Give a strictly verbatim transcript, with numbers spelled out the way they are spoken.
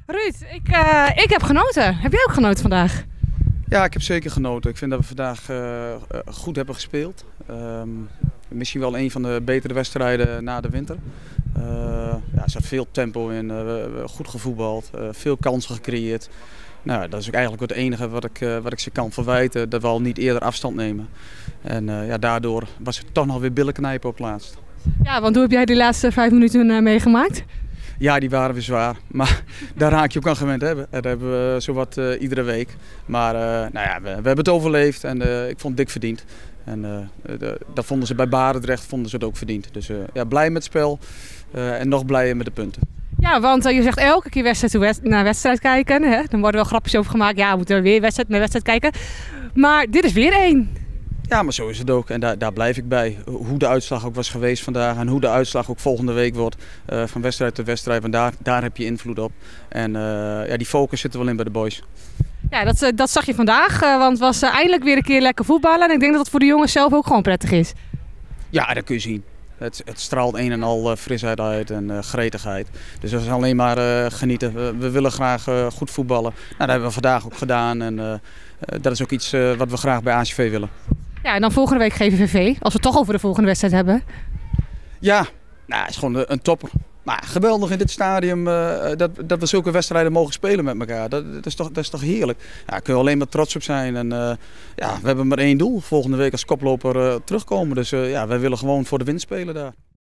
Ruud, ik, uh, ik heb genoten. Heb jij ook genoten vandaag? Ja, ik heb zeker genoten. Ik vind dat we vandaag uh, goed hebben gespeeld. Um, misschien wel een van de betere wedstrijden na de winter. Uh, ja, er zat veel tempo in, uh, we, goed gevoetbald, uh, veel kansen gecreëerd. Nou, dat is ook eigenlijk het enige wat ik, uh, wat ik ze kan verwijten, dat we al niet eerder afstand nemen. En uh, ja, daardoor was het toch nog weer billen knijpen op het laatst. Ja, want hoe heb jij die laatste vijf minuten uh, meegemaakt? Ja, die waren weer zwaar, maar daar raak je ook aan gewend hebben. Dat hebben we zowat uh, iedere week. Maar uh, nou ja, we, we hebben het overleefd en uh, ik vond het dik verdiend. En uh, de, dat vonden ze bij Barendrecht vonden ze het ook verdiend. Dus uh, ja, blij met het spel uh, en nog blijer met de punten. Ja, want uh, je zegt elke keer wedstrijd naar wedstrijd kijken. Hè? Dan worden wel grapjes over gemaakt. Ja, we moeten weer wedstrijd naar wedstrijd kijken. Maar dit is weer één. Ja, maar zo is het ook en daar, daar blijf ik bij. Hoe de uitslag ook was geweest vandaag en hoe de uitslag ook volgende week wordt. Uh, van wedstrijd tot wedstrijd, want daar, daar heb je invloed op. En uh, ja, die focus zit er wel in bij de boys. Ja, dat, dat zag je vandaag, uh, want het was uh, eindelijk weer een keer lekker voetballen. En ik denk dat het voor de jongens zelf ook gewoon prettig is. Ja, dat kun je zien. Het, het straalt een en al uh, frisheid uit en uh, gretigheid. Dus dat is alleen maar uh, genieten. We, we willen graag uh, goed voetballen. Nou, dat hebben we vandaag ook gedaan en uh, uh, dat is ook iets uh, wat we graag bij A C V willen. Ja, en dan volgende week G V V V, als we het toch over de volgende wedstrijd hebben. Ja, nou, het is gewoon een topper. Maar geweldig in dit stadium uh, dat, dat we zulke wedstrijden mogen spelen met elkaar. Dat, dat, is, toch, dat is toch heerlijk. Ja, daar kunnen we alleen maar trots op zijn. En, uh, ja, we hebben maar één doel. Volgende week als koploper uh, terugkomen. Dus uh, ja, wij willen gewoon voor de winst spelen daar.